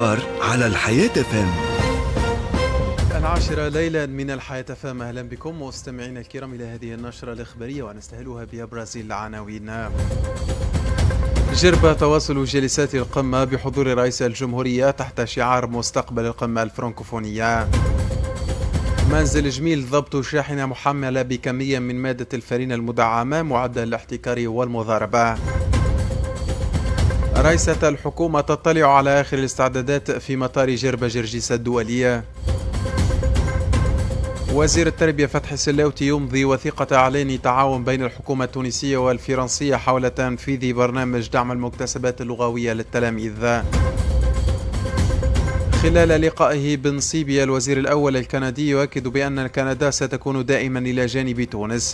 على الحياة فم. 10 ليلا من الحياة فم. أهلا بكم مستمعينا الكرام إلى هذه النشرة الإخبارية ونستهلها بأبرز العناوين. جربة تواصل جلسات القمة بحضور رئيس الجمهورية تحت شعار مستقبل القمة الفرنكوفونية. منزل جميل ضبط شاحنة محملة بكمية من مادة الفرين المدعمة معدة للاحتكار والمضاربة. رئيسة الحكومة تطلع على آخر الاستعدادات في مطار جربة جرجيس الدولية. وزير التربية فتحي السلاوتي يمضي وثيقة إعلان تعاون بين الحكومة التونسية والفرنسية حول تنفيذ برنامج دعم المكتسبات اللغوية للتلاميذ. خلال لقائه بنصيبيا الوزير الأول الكندي يؤكد بأن كندا ستكون دائما إلى جانب تونس.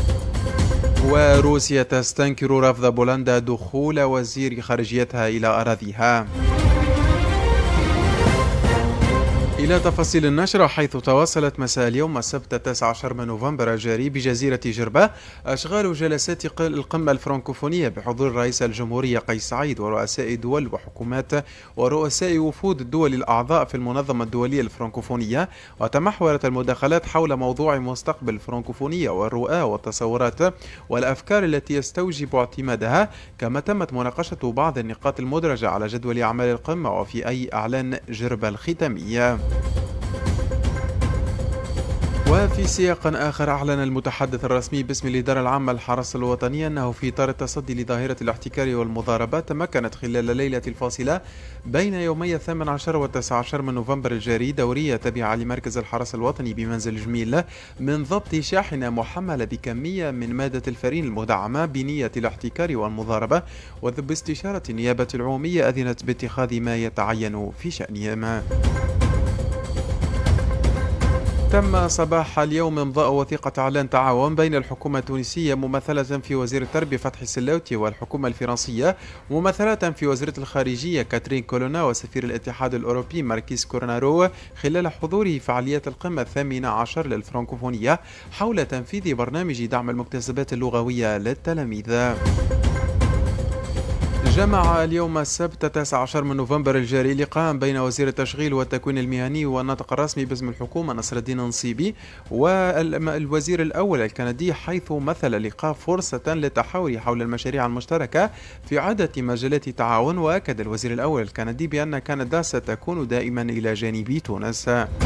وروسيا تستنكر رفض بولندا دخول وزير خارجيتها إلى أراضيها. إلى تفاصيل النشرة، حيث تواصلت مساء اليوم السبت 19 من نوفمبر الجاري بجزيرة جربة أشغال جلسات القمة الفرنكوفونية بحضور رئيس الجمهورية قيس سعيد ورؤساء دول وحكومات ورؤساء وفود الدول الأعضاء في المنظمة الدولية الفرنكوفونية، وتمحورت المداخلات حول موضوع مستقبل الفرنكوفونية والرؤى والتصورات والأفكار التي يستوجب اعتمادها، كما تمت مناقشة بعض النقاط المدرجة على جدول أعمال القمة وفي أي إعلان جربة الختامية. وفي سياق آخر، أعلن المتحدث الرسمي باسم الإدارة العامة للحرس الوطني أنه في إطار التصدي لظاهرة الاحتكار والمضاربة، تمكنت خلال الليلة الفاصلة بين يومي 18 و 19 من نوفمبر الجاري دورية تابعة لمركز الحرس الوطني بمنزل جميل من ضبط شاحنة محملة بكمية من مادة الفرين المدعمة بنية الاحتكار والمضاربة، وباستشارة النيابة العمومية أذنت باتخاذ ما يتعين في شأنهما. تم صباح اليوم إمضاء وثيقة إعلان تعاون بين الحكومة التونسية ممثلة في وزير التربية فتحي السلاوتي والحكومة الفرنسية ممثلة في وزيرة الخارجية كاترين كولونا وسفير الاتحاد الأوروبي ماركيس كورنارو، خلال حضوره فعاليات القمة 18 للفرنكوفونية حول تنفيذ برنامج دعم المكتسبات اللغوية للتلاميذ. جمع اليوم السبت 19 من نوفمبر الجاري لقاء بين وزير التشغيل والتكوين المهني والناطق الرسمي باسم الحكومة نصر الدين نصيبي والوزير الأول الكندي، حيث مثل اللقاء فرصة للتحاور حول المشاريع المشتركة في عدة مجالات تعاون. وأكد الوزير الأول الكندي بأن كندا ستكون دائما إلى جانب تونس.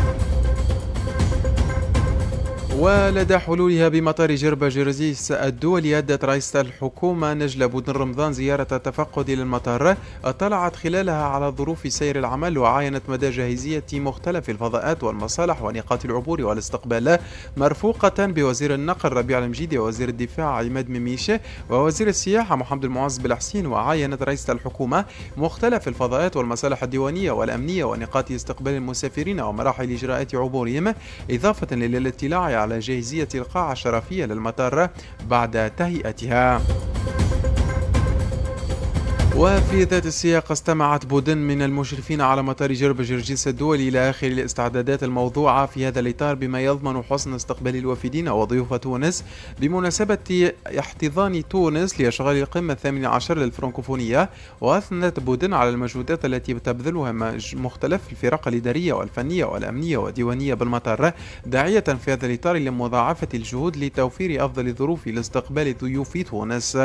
ولدى حلولها بمطار جربة جرجيس الدولي، أدت رئيسة الحكومة نجلة بودن رمضان زيارة تفقد للمطار اطلعت خلالها على ظروف سير العمل وعاينت مدى جاهزية مختلف الفضاءات والمصالح ونقاط العبور والاستقبال، مرفوقة بوزير النقل ربيع المجيدي ووزير الدفاع عماد مميشة ووزير السياحة محمد المعز بالحسين. وعاينت رئيسة الحكومة مختلف الفضاءات والمصالح الديوانية والأمنية ونقاط استقبال المسافرين ومراحل إجراءات عبورهم، إضافة للاطلاع على جاهزية القاعة الشرفية للمطار بعد تهيئتها. وفي ذات السياق، استمعت بودن من المشرفين على مطار جربة جرجيس الدولي إلى آخر الاستعدادات الموضوعة في هذا الإطار بما يضمن حسن استقبال الوافدين وضيوف تونس بمناسبة احتضان تونس لأشغال القمة 18 للفرنكوفونية. وأثنت بودن على المجهودات التي تبذلها مختلف الفرق الإدارية والفنية والأمنية والديوانية بالمطار، داعية في هذا الإطار لمضاعفة الجهود لتوفير أفضل الظروف لاستقبال ضيوف تونس.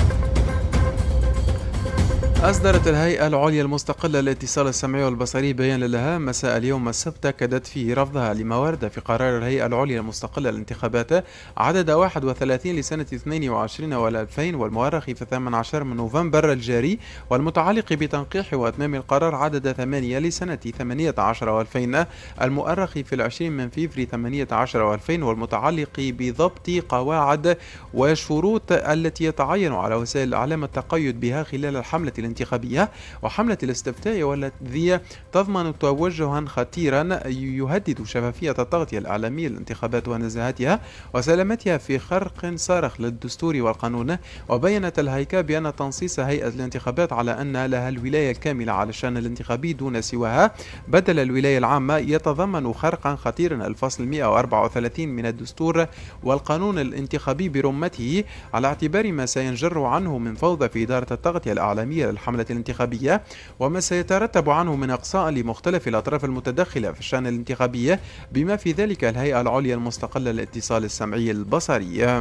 أصدرت الهيئة العليا المستقلة للاتصال السمعي والبصري بيان لها مساء اليوم السبت أكدت فيه رفضها لما ورد في قرار الهيئة العليا المستقلة للانتخابات عدد 31 لسنة 22 و2000 والمؤرخ في 18 من نوفمبر الجاري، والمتعلق بتنقيح وإتمام القرار عدد 8 لسنة 18 و2000 المؤرخ في 20 من فبراير 18 و2000 والمتعلق بضبط قواعد وشروط التي يتعين على وسائل الإعلام التقيد بها خلال الحملة الانتخابية وحملة الاستفتاء، والتي تضمن توجها خطيرا يهدد شفافية التغطية الإعلامية للانتخابات ونزاهتها وسلامتها في خرق صارخ للدستور والقانون. وبينت الهيئة بأن تنصيص هيئة الانتخابات على أن لها الولاية الكاملة على الشأن الانتخابي دون سواها بدل الولاية العامة يتضمن خرقا خطيرا الفصل 134 من الدستور والقانون الانتخابي برمته، على اعتبار ما سينجر عنه من فوضى في إدارة التغطية الإعلامية الحملة الانتخابية وما سيترتب عنه من إقصاء لمختلف الأطراف المتدخلة في الشأن الانتخابي بما في ذلك الهيئة العليا المستقلة للاتصال السمعي البصري.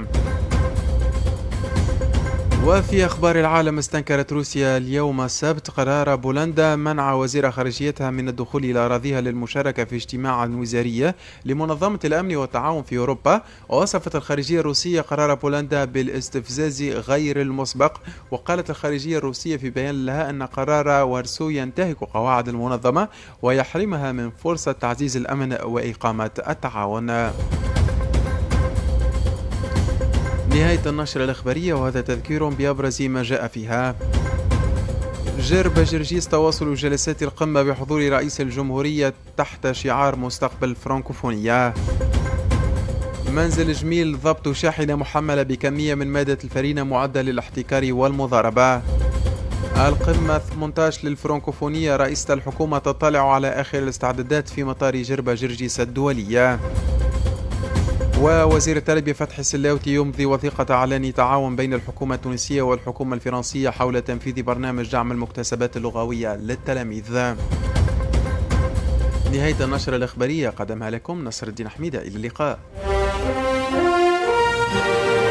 وفي أخبار العالم، استنكرت روسيا اليوم السبت قرار بولندا منع وزير خارجيتها من الدخول إلى أراضيها للمشاركة في اجتماع وزاري لمنظمة الأمن والتعاون في أوروبا. ووصفت الخارجية الروسية قرار بولندا بالاستفزاز غير المسبق. وقالت الخارجية الروسية في بيان لها أن قرار وارسو ينتهك قواعد المنظمة ويحرمها من فرصة تعزيز الأمن وإقامة التعاون. نهاية النشرة الإخبارية، وهذا تذكير بأبرز ما جاء فيها. جرب جرجيس تواصل جلسات القمة بحضور رئيس الجمهورية تحت شعار مستقبل الفرنكوفونية. منزل جميل ضبط شاحنة محملة بكمية من مادة الفرينة معدة للاحتكار والمضاربة. القمة 18 للفرنكوفونية، رئيسة الحكومة تطلع على آخر الاستعدادات في مطار جرب جرجيس الدولية. ووزير التربية فتحي السلاوتي يمضي وثيقة إعلان تعاون بين الحكومة التونسية والحكومة الفرنسية حول تنفيذ برنامج دعم المكتسبات اللغوية للتلاميذ. نهاية النشرة الإخبارية قدمها لكم نصر الدين حميدة، إلى اللقاء.